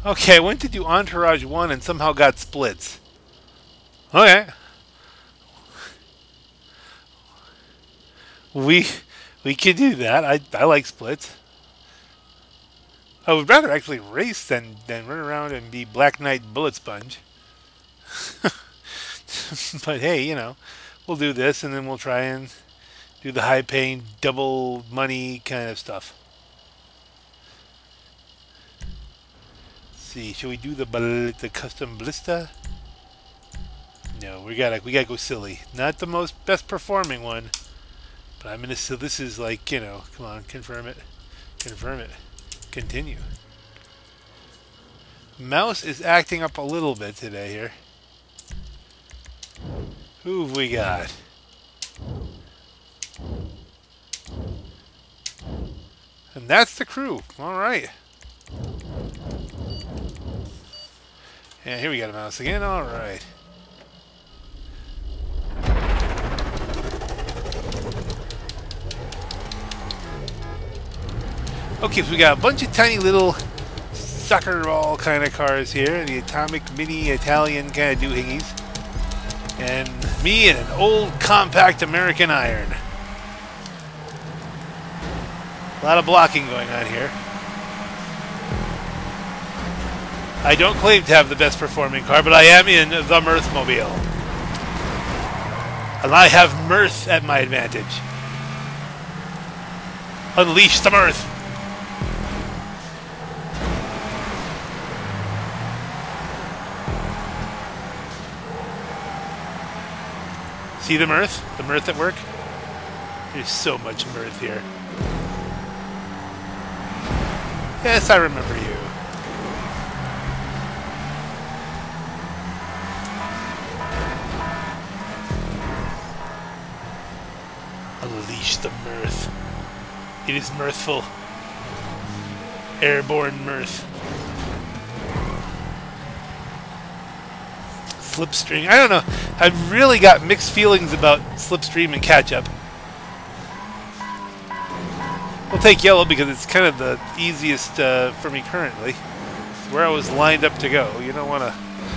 Okay, I went to do Entourage 1 and somehow got splits. Okay. We we could do that. I like splits. I would rather actually race than run around and be Black Knight Bullet Sponge. But hey, we'll do this and then we'll try and do the high paying double money kind of stuff. Let's see, should we do the custom ballista? No, we gotta go silly. Not the most best performing one, but I'm gonna. So this is like come on, confirm it, continue. Mouse is acting up a little bit today here. Who've we got? And that's the crew. All right. And here we got a mouse again. All right. Okay, so we got a bunch of tiny little soccer ball kind of cars here. The Atomic Mini Italian kind of doohickeys. And me and an old compact American Iron. A lot of blocking going on here. I don't claim to have the best performing car, but I am in the Mirthmobile. And I have mirth at my advantage. Unleash the mirth! See the mirth? The mirth at work? There's so much mirth here. Yes, I remember you. Unleash the mirth. It is mirthful. Airborne mirth. Slipstream. I don't know. I've really got mixed feelings about Slipstream and Catch-Up. We'll take yellow because it's kind of the easiest for me currently. It's where I was lined up to go. You don't want to...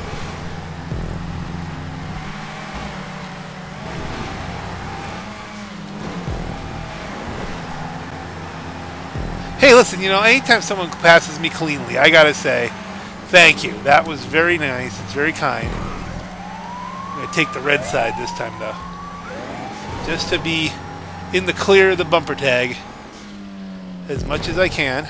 Hey, listen, anytime someone passes me cleanly, I gotta say, thank you. That was very nice. It's very kind. I'm going to take the red side this time, though. Just to be in the clear of the bumper tag as much as I can.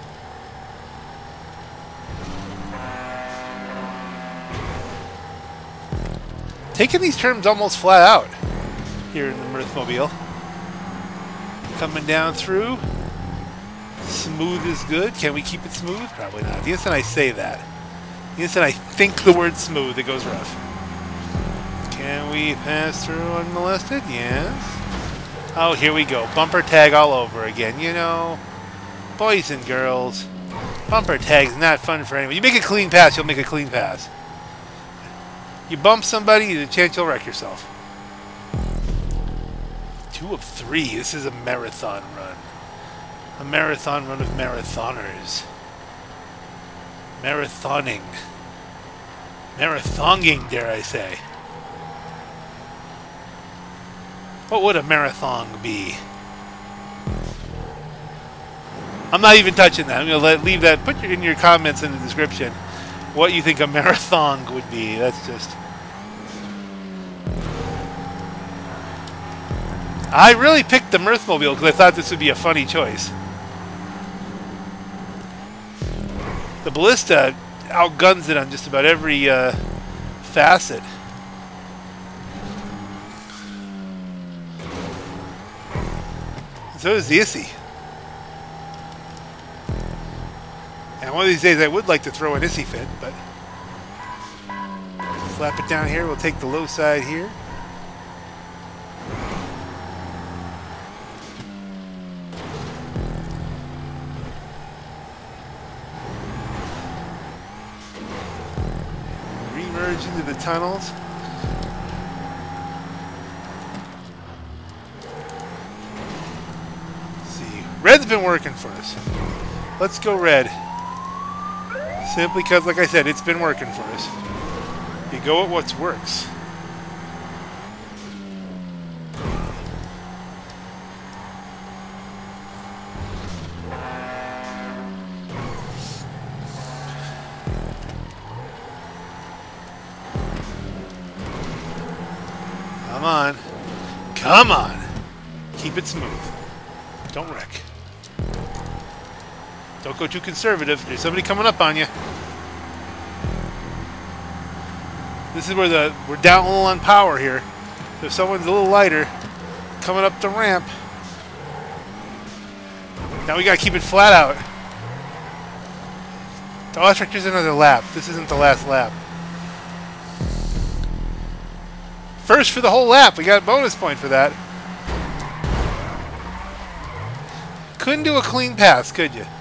Taking these turns almost flat out here in the Mirthmobile. Coming down through. Smooth is good. Can we keep it smooth? Probably not. The instant I say that, the instant I think the word smooth, it goes rough. Can we pass through unmolested? Yes. Oh, here we go. Bumper tag all over again. Boys and girls, bumper tag's not fun for anyone. You make a clean pass, you'll make a clean pass. You bump somebody, there's a chance you'll wreck yourself. 2 of 3. This is a marathon run. A marathon run of marathoners. Marathoning. Marathonging, dare I say. What would a marathon be? I'm not even touching that. I'm going to leave that. Put in your comments in the description what you think a marathon would be. That's just... I really picked the Mirthmobile because I thought this would be a funny choice. The Ballista outguns it on just about every facet. So does the Issy. And one of these days I would like to throw an Issy fit, but... Slap it down here. We'll take the low side here. Remerge into the tunnels. Red's been working for us. Let's go red. Simply because, like I said, it's been working for us. You go at what works. Come on. Come on. Keep it smooth. Don't wreck. Don't go too conservative. There's somebody coming up on you. This is where we're down a little on power here. So if someone's a little lighter, coming up the ramp. Now we gotta keep it flat out. Oh, let's just another lap. This isn't the last lap. First for the whole lap. We got a bonus point for that. Couldn't do a clean pass, could you?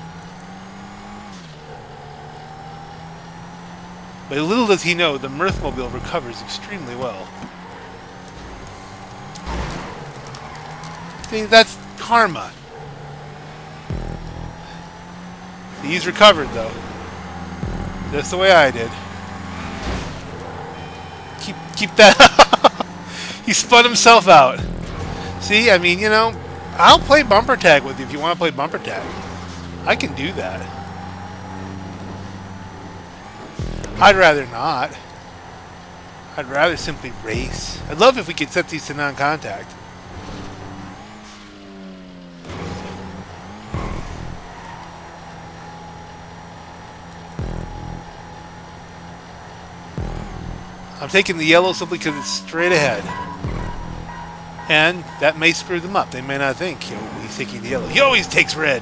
But little does he know, the Mirthmobile recovers extremely well. See, that's karma. He's recovered, though. Just the way I did. Keep that... He spun himself out. See, I mean, you know, I'll play bumper tag with you if you want to play bumper tag. I can do that. I'd rather not. I'd rather simply race. I'd love if we could set these to non-contact. I'm taking the yellow simply because it's straight ahead. And that may screw them up. They may not think he's taking the yellow. He always takes red.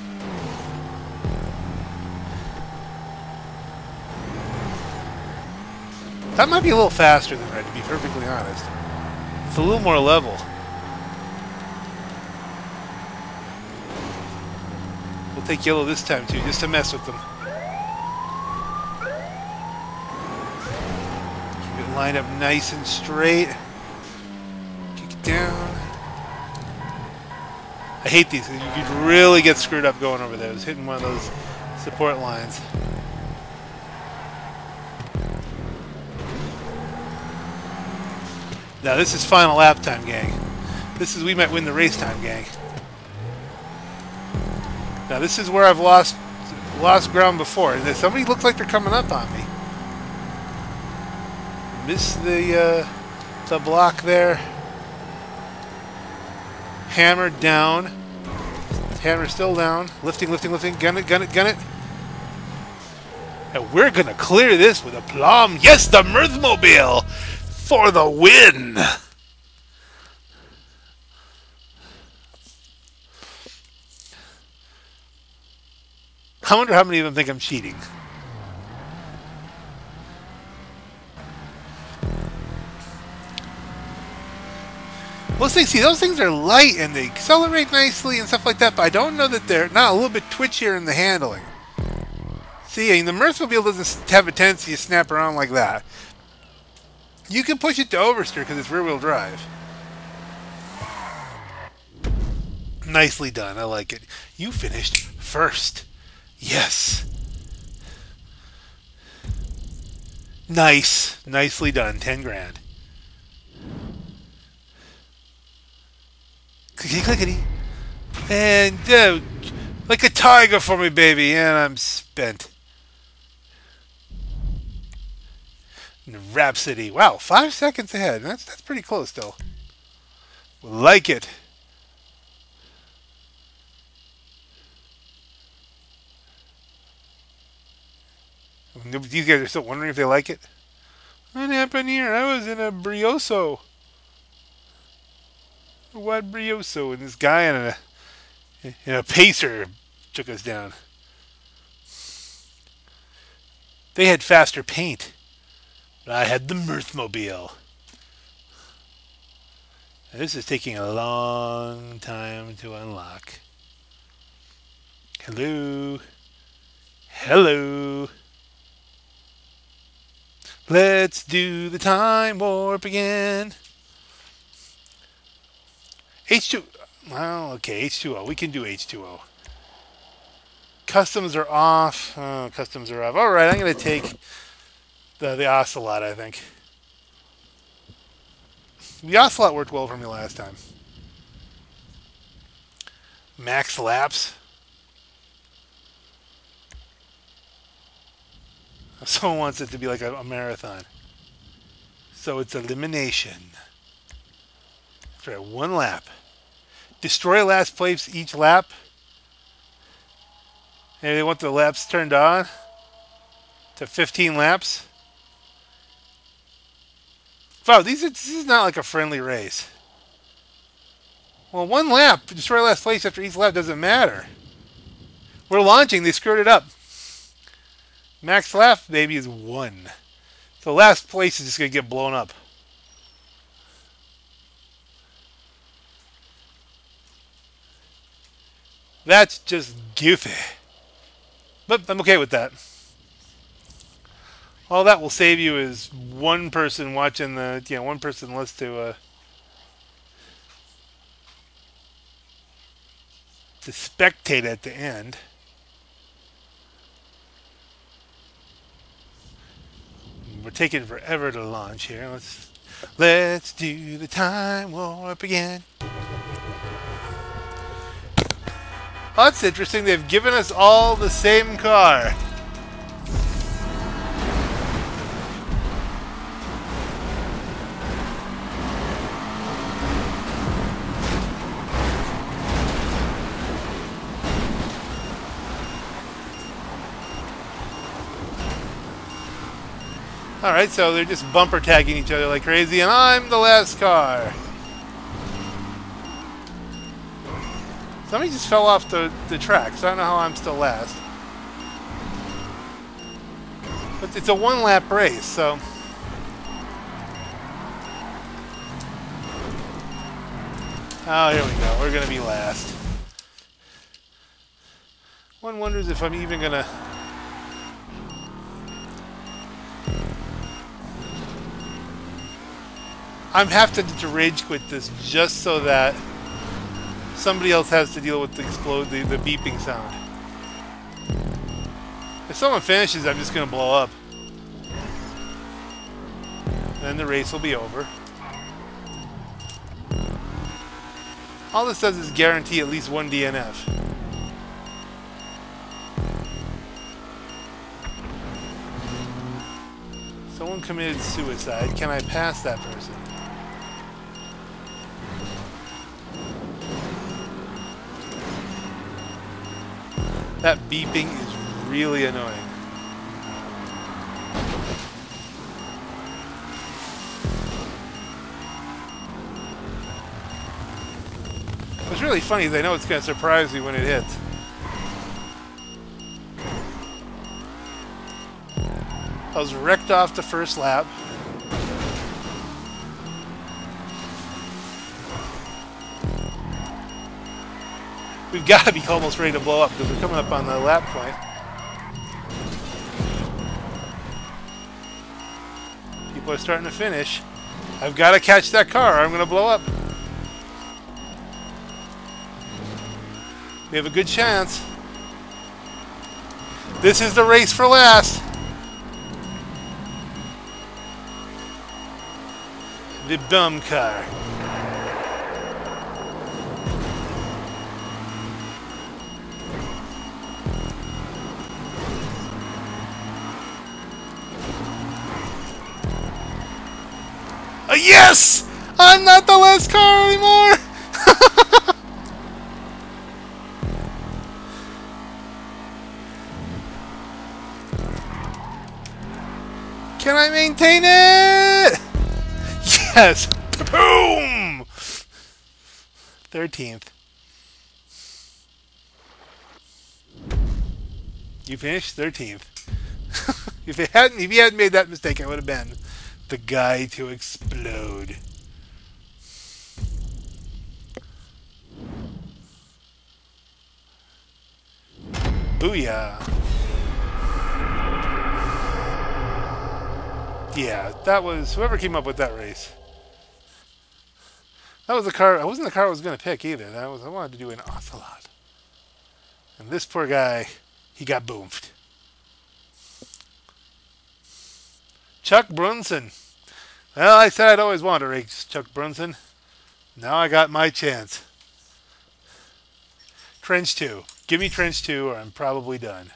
That might be a little faster than red, to be perfectly honest. It's a little more level. We'll take yellow this time, too, just to mess with them. Keep it lined up nice and straight. Kick it down. I hate these. You could really get screwed up going over those, hitting one of those support lines. Now this is final lap time, gang. This is we might win the race time, gang. Now this is where I've lost ground before. Somebody looks like they're coming up on me. Missed the block there. Hammer down. Hammer still down. Lifting, lifting, lifting. Gun it, gun it, gun it. And we're gonna clear this with aplomb. Yes, the Mirthmobile! For the win! I wonder how many of them think I'm cheating. Well, see, those things are light and they accelerate nicely and stuff like that, but I don't know that they're not a little bit twitchier in the handling. See, I mean, the Mirthmobile doesn't have a tendency to snap around like that. You can push it to oversteer because it's rear-wheel drive. Nicely done. I like it. You finished first. Yes. Nice. Nicely done. 10 grand. Clickety clickety. And like a tiger for me, baby. And I'm spent. Rhapsody. Wow, 5 seconds ahead. That's pretty close, though. Like it. These guys are still wondering if they like it. What happened here? I was in a Brioso. What Brioso? And this guy in a Pacer took us down. They had faster paint. But I had the Mirthmobile. This is taking a long time to unlock. Hello. Hello. Let's do the time warp again. H2... Well, okay, H2O. We can do H2O. Customs are off. Oh, customs are off. All right, I'm going to take the Ocelot, I think. The Ocelot worked well for me last time. Max laps. Someone wants it to be like a marathon. So it's elimination. That's right, 1 lap. Destroy last place each lap. And they want the laps turned on to 15 laps. Wow, this is not like a friendly race. Well, 1 lap, destroy last place after each lap doesn't matter. We're launching, they screwed it up. Max lap, baby, is 1. The last place is just going to get blown up. That's just goofy. But I'm okay with that. All that will save you is one person watching the, one person less to spectate at the end. We're taking forever to launch here. Let's do the time warp again. Oh, that's interesting. They've given us all the same car. Alright, so they're just bumper tagging each other like crazy, and I'm the last car. Somebody just fell off the track, so I don't know how I'm still last. But it's a 1 lap race, so... Oh, here we go. We're going to be last. One wonders if I'm even going to... I'm having to rage quit this just so that somebody else has to deal with the the beeping sound. If someone finishes, I'm just going to blow up. Then the race will be over. All this does is guarantee at least 1 DNF. Someone committed suicide. Can I pass that person? That beeping is really annoying. What's really funny is I know it's going to surprise me when it hits. I was wrecked off the first lap. We've got to be almost ready to blow up because we're coming up on the lap point. People are starting to finish. I've got to catch that car or I'm going to blow up. We have a good chance. This is the race for last. The bum car. Yes! I'm not the last car anymore! Can I maintain it? Yes! Boom! 13th. You finished 13th. If you hadn't made that mistake, I would have been the guy to explode. Booyah. Yeah, that was whoever came up with that race. That was the car. It wasn't the car I was going to pick either. I wanted to do an Ocelot. And this poor guy he got boofed. Chuck Brunson. Well, I said I'd always want to race Chuck Brunson. Now I got my chance. Trench 2. Give me Trench 2 or I'm probably done.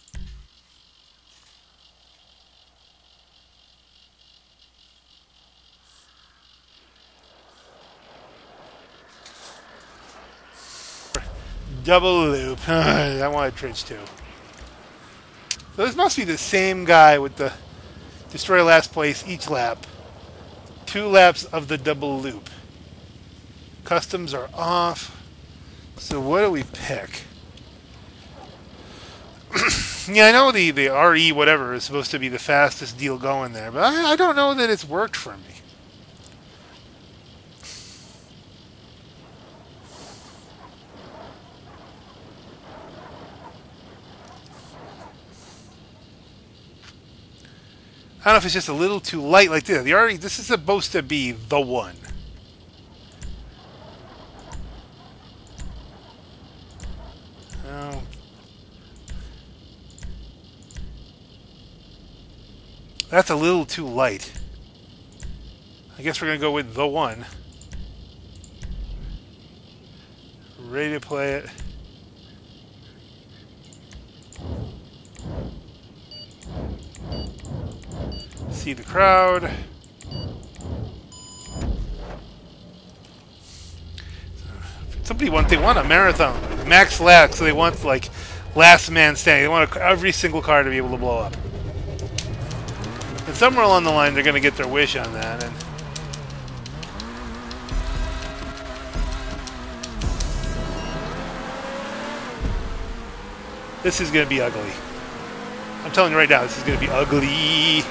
Double loop. I wanted Trench 2. So this must be the same guy with the destroy last place each lap. 2 laps of the double loop. Customs are off. So what do we pick? Yeah, I know the RE whatever is supposed to be the fastest deal going there, but I don't know that it's worked for me. I don't know if it's just a little too light like this. The RE, this is supposed to be the one. Oh. That's a little too light. I guess we're going to go with the one. Ready to play it. See the crowd. Somebody they want a marathon, max laps, so they want like last man standing. They want every single car to be able to blow up. And somewhere along the line, they're going to get their wish on that. And this is going to be ugly. I'm telling you right now, this is going to be ugly.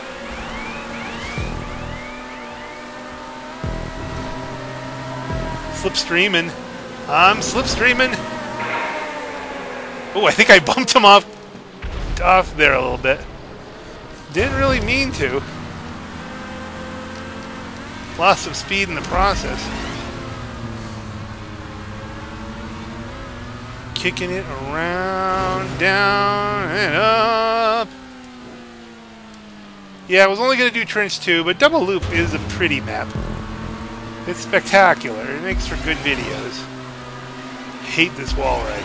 Slipstreaming. I'm slipstreaming. Oh, I think I bumped him off there a little bit. Didn't really mean to. Lost some speed in the process. Kicking it around, down, and up. Yeah, I was only going to do Trench 2, but Double Loop is a pretty map. It's spectacular. It makes for good videos. I hate this wall ride.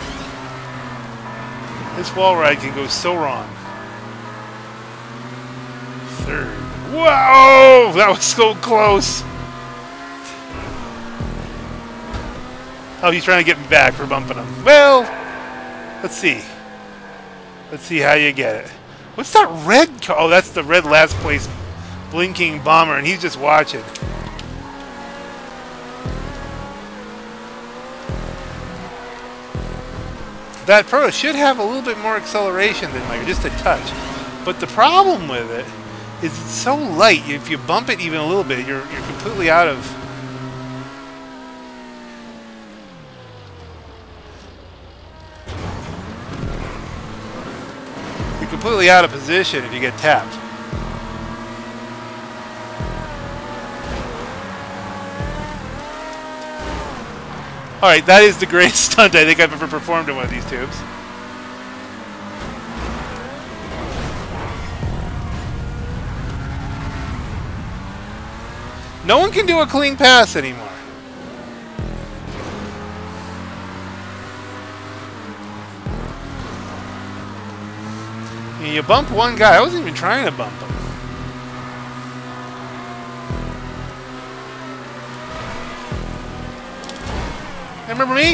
This wall ride can go so wrong. Third. Whoa! That was so close. Oh, he's trying to get me back for bumping him. Well, let's see. Let's see how you get it. What's that red car? Oh, that's the red last place blinking bomber, and he's just watching. That Proto should have a little bit more acceleration than mine, just a touch. But the problem with it is it's so light. If you bump it even a little bit, you're completely out of... You're completely out of position if you get tapped. Alright, that is the greatest stunt I think I've ever performed in one of these tubes. No one can do a clean pass anymore. You bump one guy. I wasn't even trying to bump him. Remember me?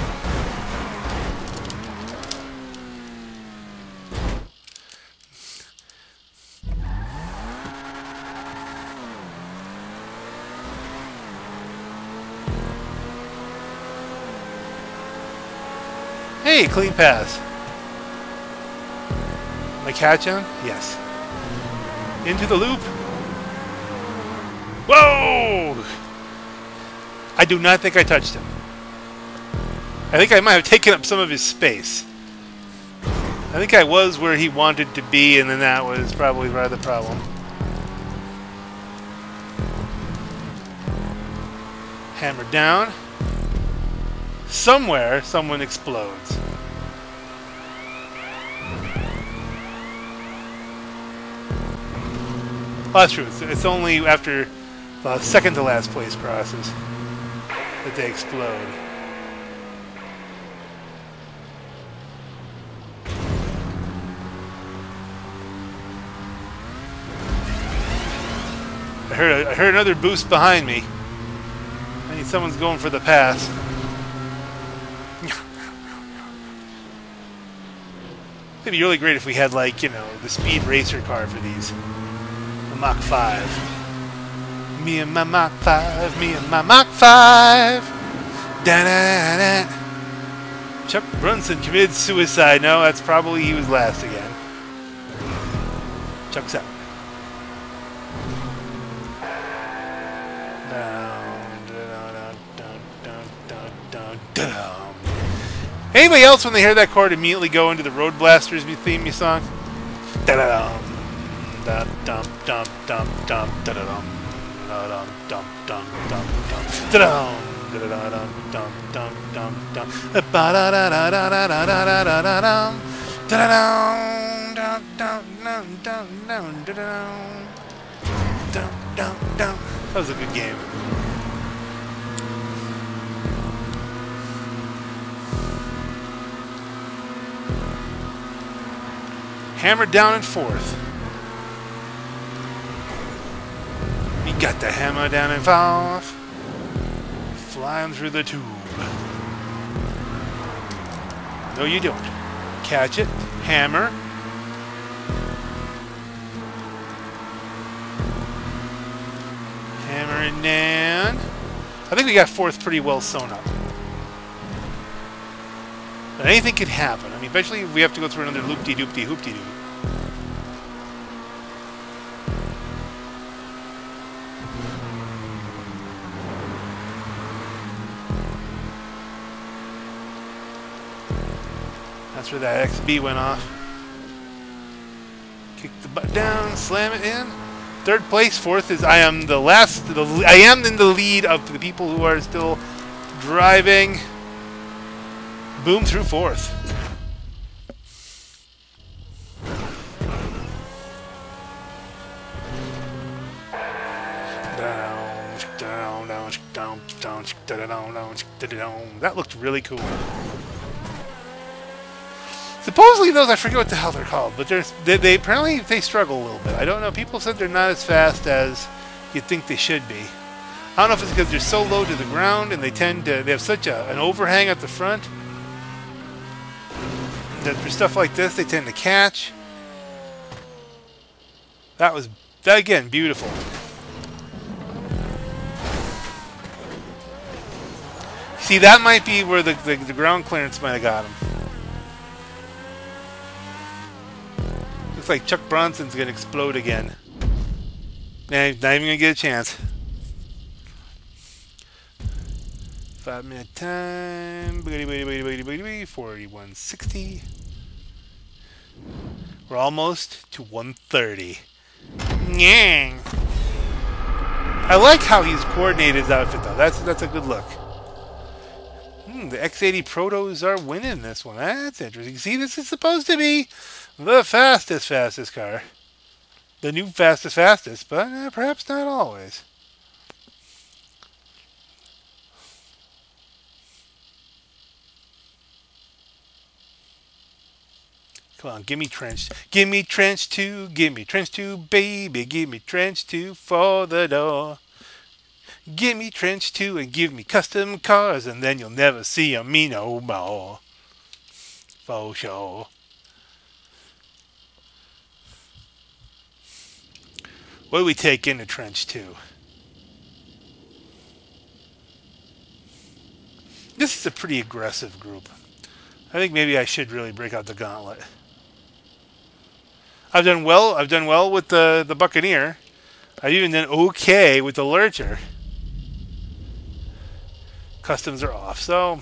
Hey, clean pass. Am I catching him? Yes. Into the loop. Whoa! I do not think I touched him. I think I might have taken up some of his space. I think I was where he wanted to be, and then that was probably rather the problem. Hammer down. Somewhere, someone explodes. Well, that's true. It's only after the second to last place crosses that they explode. I heard another boost behind me. I think someone's going for the pass. It'd be really great if we had, like, you know, the speed racer car for these. The Mach 5. Me and my Mach 5, me and my Mach 5. Da-da-da-da. Chuck Brunson committed suicide. No, that's probably he was last again. Chuck's out. Anybody else, when they hear that chord, immediately go into the Road Blasters theme song? Da-da-dum, da-dum, dum, dum, dum, da-da-dum, da-dum, dum, dum, dum, dum, da-dum, da-da-dum, dum, dum, dum, dum, ba-da-da-da-da-da-da-da-da-da-dum, da-da-dum, dum, dum, dum, dum, dum, da-da-dum, dum, dum, dum. That was a good game. Hammer down in fourth. We got the hammer down in fourth. Flying through the tube. No, you don't. Catch it. Hammer. Hammer and down. I think we got fourth pretty well sewn up. But anything could happen. I mean, eventually we have to go through another loop-de-doop-de-hoop-de-doo. That's where that XB went off. Kick the butt down, slam it in. Third place, fourth is I am the last. I am in the lead of the people who are still driving. Boom through fourth. That looked really cool. Supposedly those, I forget what the hell they're called, but they apparently they struggle a little bit. I don't know. People said they're not as fast as you'd think they should be. I don't know if it's because they're so low to the ground and they have such an overhang at the front that for stuff like this they tend to catch. That again, beautiful. See, that might be where the ground clearance might have got him. Looks like Chuck Bronson's going to explode again. Man, he's not even going to get a chance. 5-minute time. 41.60. We're almost to 1:30. Nyang. I like how he's coordinated his outfit, though. That's a good look. The X80 Protos are winning this one. That's interesting. See, this is supposed to be the fastest car. The new fastest, but perhaps not always. Come on, give me trench. Give me trench 2. Give me trench 2, baby. Give me trench 2 for the door. Give me trench 2 and give me custom cars, and then you'll never see me no more. For sure. What do we take into trench 2? This is a pretty aggressive group. I think maybe I should really break out the gauntlet. I've done well with the Buccaneer. I've even done okay with the Lurcher. Customs are off, so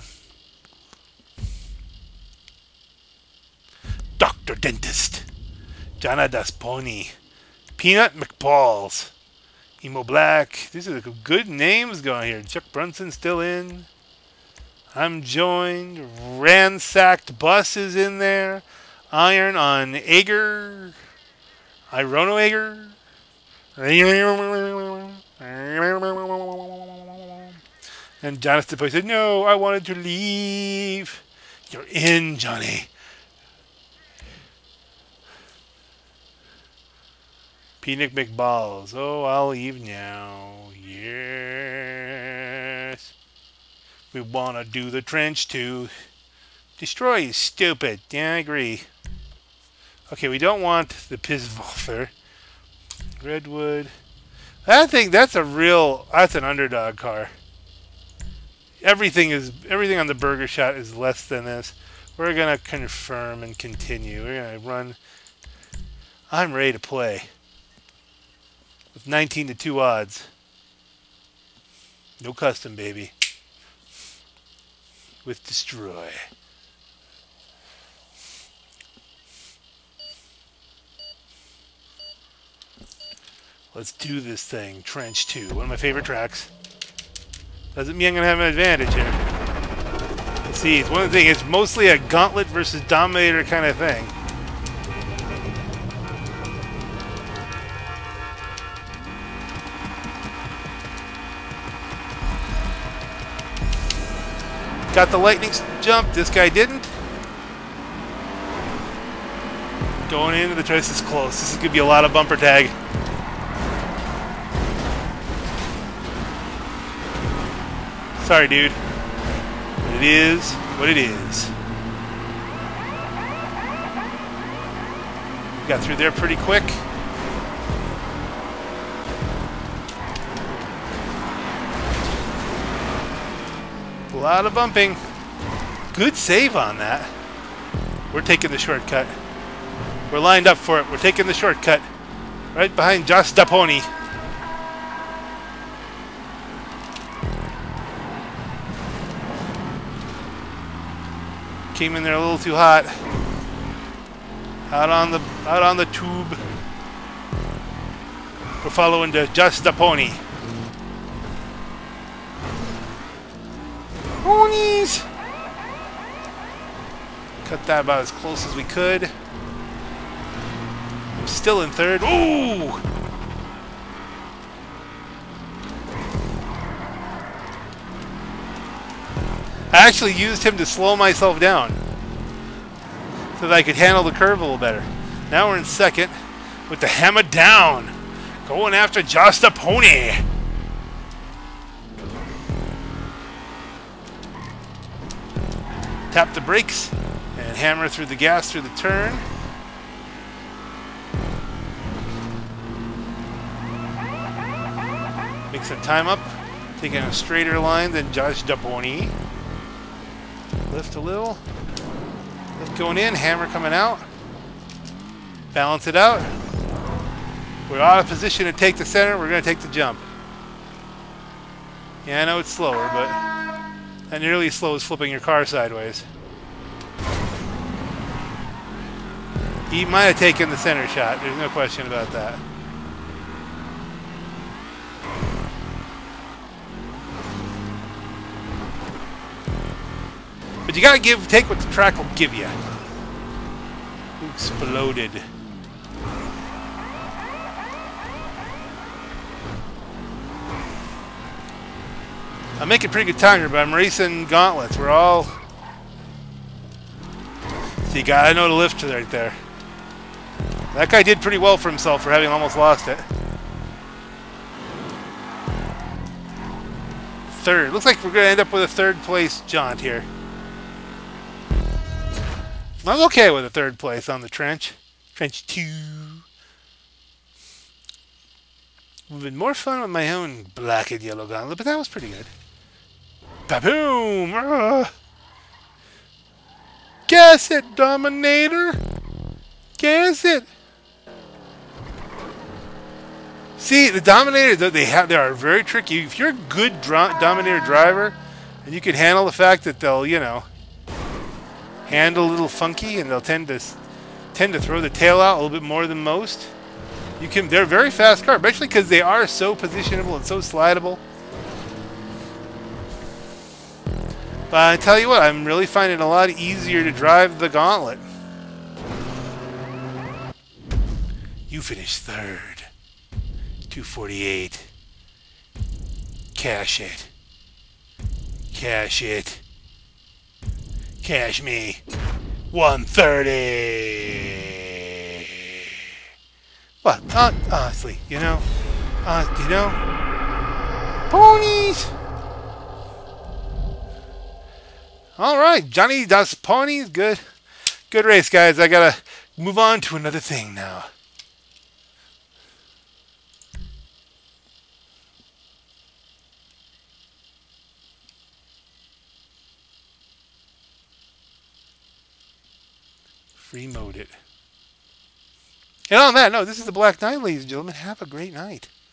Dr. Dentist, Jana Dasponi, Peanut McPauls, Emo Black. These are the good names going here. Chuck Brunson still in. I'm joined. Ransacked Bus is in there. Iron on Ager. Irono Ager. And Jonathan Boy said, "No, I wanted to leave." You're in, Johnny. Peanut McBalls. Oh, I'll leave now. Yes. We want to do the trench too. Destroy is stupid. Yeah, I agree. Okay, we don't want the Pisswolfer. Redwood. I think that's that's an underdog car. Everything on the burger shot is less than this. We're gonna confirm and continue. We're gonna run. I'm ready to play. With 19-2 odds. No custom, baby. With destroy. Let's do this thing. Trench 2. One of my favorite tracks. Doesn't mean I'm going to have an advantage here. Let's see, it's one thing. It's mostly a gauntlet versus dominator kind of thing. Got the lightning jump. This guy didn't. Going into the choice is close. This is going to be a lot of bumper tag. Sorry, dude. But it is what it is. Got through there pretty quick. A lot of bumping. Good save on that. We're taking the shortcut. We're lined up for it. We're taking the shortcut. Right behind Josh Daponi. Came in there a little too hot. Out on the tube. We're following the Josh Daponi. Ponies! Cut that about as close as we could. I'm still in third. Ooh! I actually used him to slow myself down so that I could handle the curve a little better. Now we're in second with the hammer down. Going after Josh Daponi. Tap the brakes and hammer through the gas through the turn. Make some time up. Taking a straighter line than Josh Daponi. Lift a little. Lift going in, hammer coming out. Balance it out. We're out of position to take the center. We're going to take the jump. Yeah, I know it's slower, but not nearly as slow as flipping your car sideways. He might have taken the center shot. There's no question about that. But you gotta take what the track will give you. Exploded. I'm making pretty good time here, but I'm racing gauntlets. We're all... So you gotta know the lift right there. That guy did pretty well for himself for having almost lost it. Third. Looks like we're gonna end up with a third place jaunt here. I'm okay with a third place on the trench. Trench 2. Would have been more fun with my own black and yellow gauntlet, but that was pretty good. Ba-boom! Guess it, Dominator! Guess it! See, the Dominators, they are very tricky. If you're a good Dominator driver, and you can handle the fact that they'll, you know, handle a little funky, and they'll tend to throw the tail out a little bit more than most. They're a very fast car, especially because they are so positionable and so slidable. But I tell you what, I'm really finding it a lot easier to drive the gauntlet. You finished third. 248. Cash it. Cash it. Cash me. 130. What? Honestly, you know, ponies. All right, Johnny does ponies. Good race, guys. I gotta move on to another thing now. Free mode it. And on that note, this is the Black Knight, ladies and gentlemen. Have a great night.